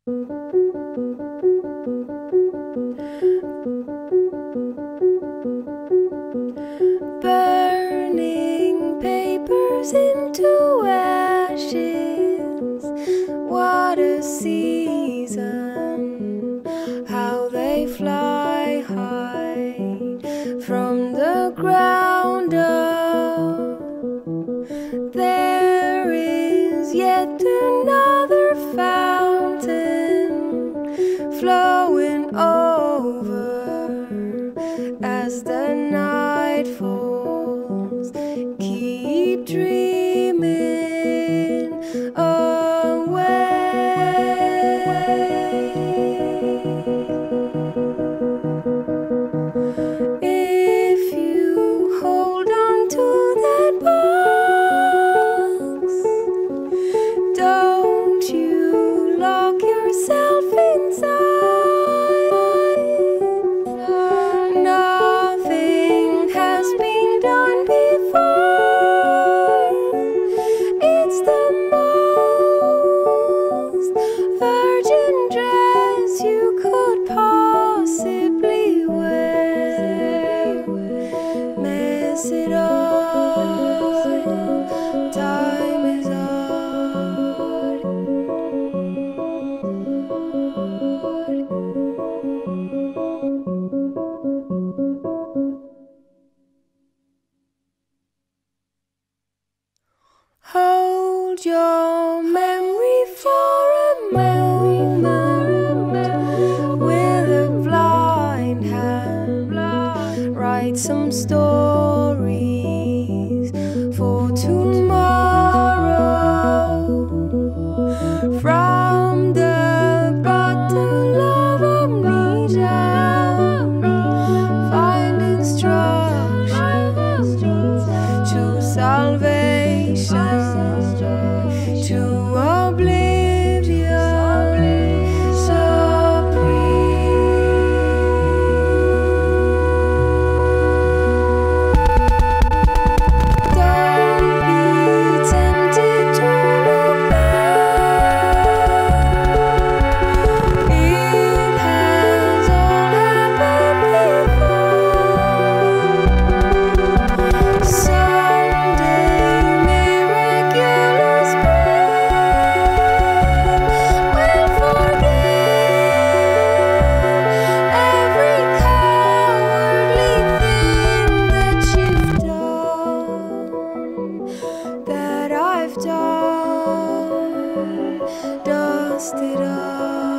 Burning papers into ashes. What a season, how they fly high from the ground up. There is yet another fountain flowing over as the night falls. Keep dreaming away. If you hold on to that box, don't you lock yourself inside. Nothing has been done before. It's the most virgin dress you could possibly wear. Mess it up, time is up. Hold your memory for a moment with a blind hand. Write some stories for tomorrow from the bottle of amnesia. Find instructions to salvation, to oblivion supreme. Don't be tempted to look back. It has all happened before. Someday miraculous brain will forgive every cowardly thing that you've done, that I've done. Dust it up.